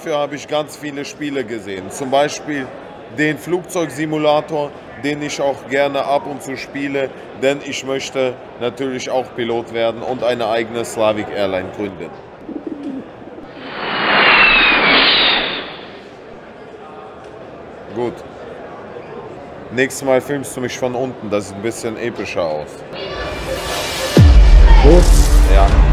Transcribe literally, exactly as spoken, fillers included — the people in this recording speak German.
dafür habe ich ganz viele Spiele gesehen. Zum Beispiel den Flugzeugsimulator, den ich auch gerne ab und zu spiele, denn ich möchte natürlich auch Pilot werden und eine eigene Slavic Airline gründen. Gut. Nächstes Mal filmst du mich von unten, das sieht ein bisschen epischer aus. Gut. Ja.